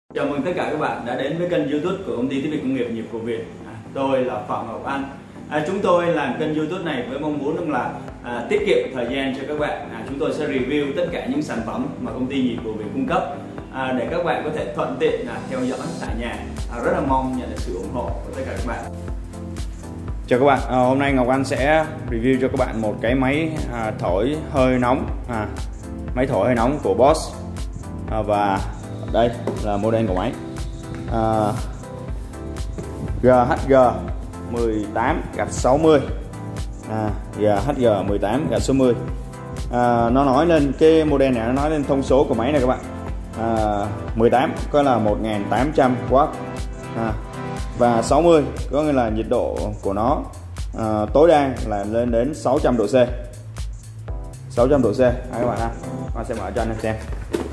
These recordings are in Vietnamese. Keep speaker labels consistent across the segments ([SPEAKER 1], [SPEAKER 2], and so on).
[SPEAKER 1] Chào mừng tất cả các bạn đã đến với kênh YouTube của công ty thiết bị công nghiệp Nhịp của Việt. Tôi là Phạm Ngọc Anh. Chúng tôi làm kênh YouTube này với mong muốn là tiết kiệm thời gian cho các bạn. Chúng tôi sẽ review tất cả những sản phẩm mà công ty Nhịp của Việt cung cấp để các bạn có thể thuận tiện theo dõi tại nhà. Rất là mong nhận được sự ủng hộ của tất cả các bạn.
[SPEAKER 2] Chào các bạn, hôm nay Ngọc Anh sẽ review cho các bạn một cái máy thổi hơi nóng, máy thổi hơi nóng của Bosch, và đây là model của máy GHG 18-60, GHG 18-60. Nó nói lên cái model này, nó nói lên thông số của máy này các bạn. 18 có là 1800W, và 60 có nghĩa là nhiệt độ của nó tối đa là lên đến 600 độ C. 600 độ C các bạn ha. Con sẽ mở cho anh em xem.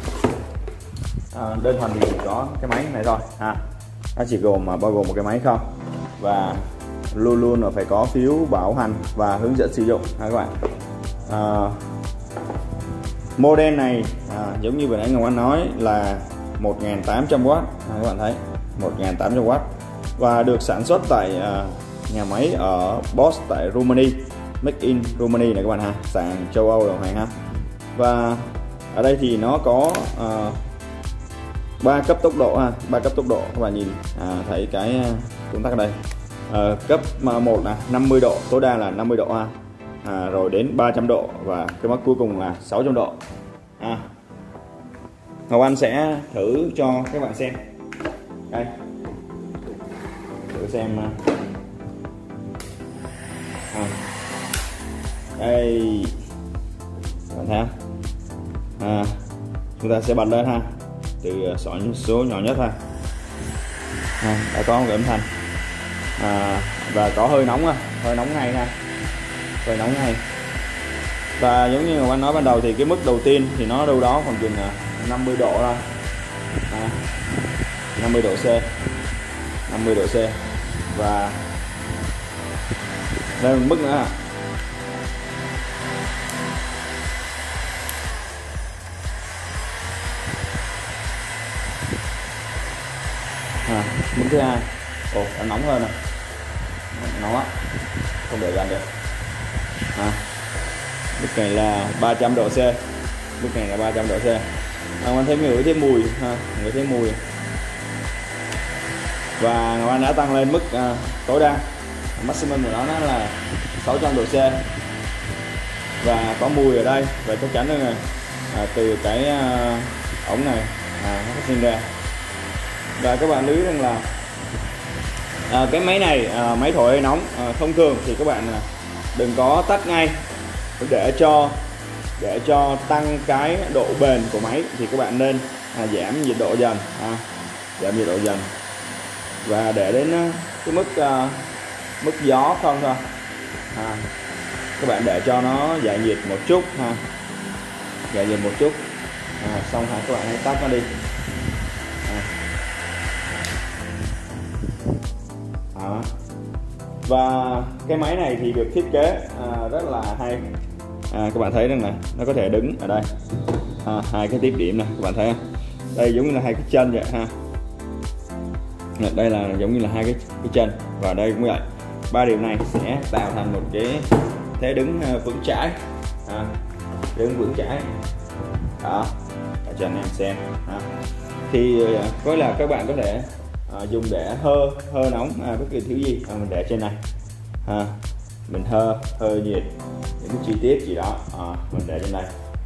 [SPEAKER 2] Đơn thuần thì chỉ có cái máy này thôi nó chỉ bao gồm một cái máy không, và luôn luôn là phải có phiếu bảo hành và hướng dẫn sử dụng các bạn. Model này giống như vừa nãy Ngọc Anh nói là 1800W, các bạn thấy 1800W, và được sản xuất tại nhà máy ở Bosch tại Romania, make in Romania này các bạn ha, sàn châu Âu đồng hành ha. Và ở đây thì nó có 3 cấp tốc độ 3 cấp tốc độ các bạn nhìn thấy cái công tắc ở đây. Cấp 1 là 50 độ, tối đa là 50 độ rồi đến 300 độ, và cái mức cuối cùng là 600 độ. Ngọc Anh sẽ thử cho các bạn xem đây, thử xem đây các bạn thấy không? Chúng ta sẽ bật lên từ số nhỏ nhất đã có một cái âm thanh và có hơi nóng ngay hơi nóng ngay. Và giống như Ngọc Anh nói ban đầu thì cái mức đầu tiên thì nó đâu đó khoảng chừng 50 độ thôi, 50 độ C, 50 độ C, và đây một mức nữa mức thứ hai. Nó nóng hơn nè, nóng á, không để gần được. Mức này là 300 độ C, mức này là 300 độ C. Ngọc Anh thấy ngửi thấy mùi ngửi thấy mùi. Và Ngọc Anh đã tăng lên mức tối đa maximum của nó là 600 độ C, và có mùi ở đây, và chắc chắn là từ cái ống này nó phát sinh ra. Và các bạn lưu ý rằng là cái máy này, máy thổi hơi nóng thông thường thì các bạn đừng có tắt ngay, để cho tăng cái độ bền của máy thì các bạn nên giảm nhiệt độ dần, giảm nhiệt độ dần, và để đến cái mức gió không thôi. Các bạn để cho nó giải nhiệt một chút giải nhiệt một chút, xong các bạn hãy tắt nó đi. Và cái máy này thì được thiết kế rất là hay. Các bạn thấy rằng là nó có thể đứng ở đây, hai cái tiếp điểm này các bạn thấy không? Đây giống như là hai cái chân vậy đây là giống như là hai cái chân, và đây cũng vậy. 3 điểm này sẽ tạo thành một cái thế đứng vững chãi, đứng vững chãi đó, ở cho anh em xem. Thì có là các bạn có thể dùng để hơ nóng bất kỳ thứ gì mình để trên này, mình hơ nhiệt những cái chi tiết gì đó mình để trên này.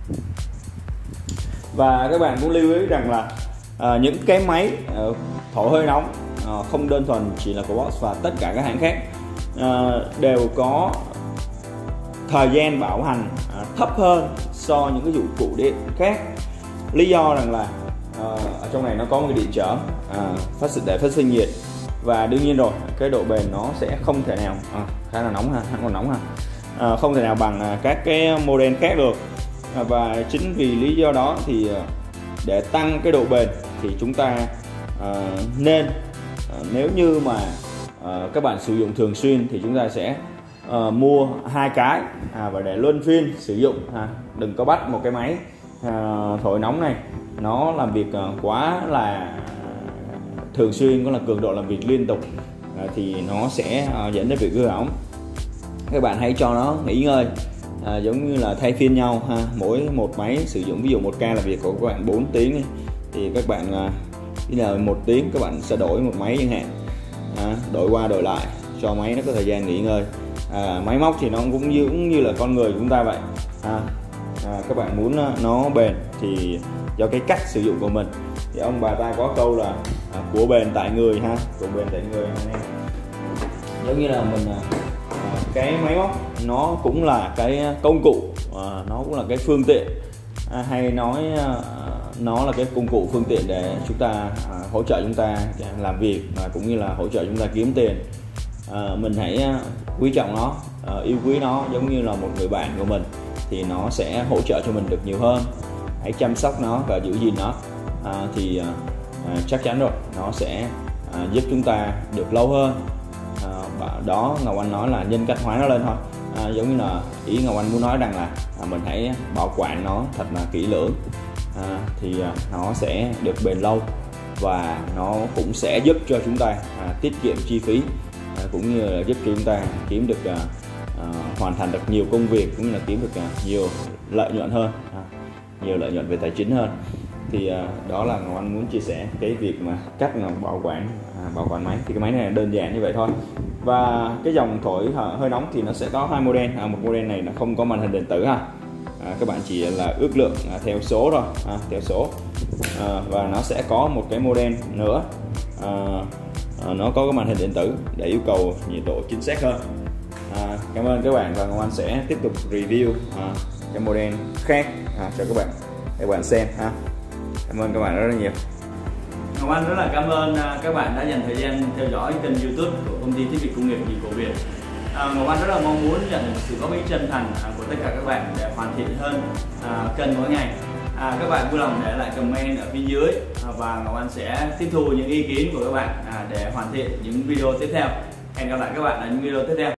[SPEAKER 2] Và các bạn cũng lưu ý rằng là những cái máy thổi hơi nóng không đơn thuần chỉ là của Bosch, và tất cả các hãng khác đều có thời gian bảo hành thấp hơn so những cái dụng cụ điện khác. Lý do rằng là ở trong này nó có một cái điện trở để phát sinh nhiệt, và đương nhiên rồi cái độ bền nó sẽ không thể nào khá là nóng còn nóng không thể nào bằng các cái model khác được. Và chính vì lý do đó thì để tăng cái độ bền thì chúng ta nên nếu như mà các bạn sử dụng thường xuyên thì chúng ta sẽ mua hai cái và để luân phiên sử dụng. Đừng có bắt một cái máy thổi nóng này nó làm việc quá là thường xuyên, có là cường độ làm việc liên tục thì nó sẽ dẫn đến việc hư hỏng. Các bạn hãy cho nó nghỉ ngơi, giống như là thay phiên nhau ha. Mỗi một máy sử dụng, ví dụ một ca làm việc của các bạn 4 tiếng ấy, thì các bạn là 1 tiếng các bạn sẽ đổi một máy chẳng hạn, đổi qua đổi lại cho máy nó có thời gian nghỉ ngơi. Máy móc thì nó cũng như là con người của chúng ta vậy. Các bạn muốn nó bền thì do cái cách sử dụng của mình. Thì ông bà ta có câu là của bền tại người ha, của bền tại người anh em. Giống như là mình cái máy móc nó cũng là cái công cụ, nó cũng là cái phương tiện, hay nói nó là cái công cụ phương tiện để chúng ta hỗ trợ chúng ta làm việc, cũng như là hỗ trợ chúng ta kiếm tiền. Mình hãy quý trọng nó, yêu quý nó giống như là một người bạn của mình, thì nó sẽ hỗ trợ cho mình được nhiều hơn. Hãy chăm sóc nó và giữ gìn nó, thì chắc chắn rồi nó sẽ giúp chúng ta được lâu hơn. Đó Ngọc Anh nói là nhân cách hóa nó lên thôi. Giống như là ý Ngọc Anh muốn nói rằng là mình hãy bảo quản nó thật là kỹ lưỡng, thì nó sẽ được bền lâu, và nó cũng sẽ giúp cho chúng ta tiết kiệm chi phí, cũng như là giúp cho chúng ta kiếm được hoàn thành được nhiều công việc, cũng như là kiếm được nhiều lợi nhuận hơn, nhiều lợi nhuận về tài chính hơn. Thì đó là Ngọc Anh muốn chia sẻ cái việc mà cách bảo quản máy. Thì cái máy này là đơn giản như vậy thôi. Và cái dòng thổi hơi nóng thì nó sẽ có 2 model. Một model này nó không có màn hình điện tử ha. Các bạn chỉ là ước lượng theo số thôi, theo số. Và nó sẽ có một cái model nữa, nó có cái màn hình điện tử để yêu cầu nhiệt độ chính xác hơn. Cảm ơn các bạn, và Ngọc Anh sẽ tiếp tục review cái model khác cho các bạn xem ha. Cảm ơn các bạn rất là nhiều.
[SPEAKER 1] Ngọc Anh rất là cảm ơn các bạn đã dành thời gian theo dõi kênh YouTube của công ty thiết bị công nghiệp Nhị Cổ Việt. Ngọc Anh rất là mong muốn nhận được sự góp ý chân thành của tất cả các bạn để hoàn thiện hơn kênh mỗi ngày. Các bạn vui lòng để lại comment ở phía dưới, và Ngọc Anh sẽ tiếp thu những ý kiến của các bạn để hoàn thiện những video tiếp theo. Hẹn gặp lại các bạn ở những video tiếp theo.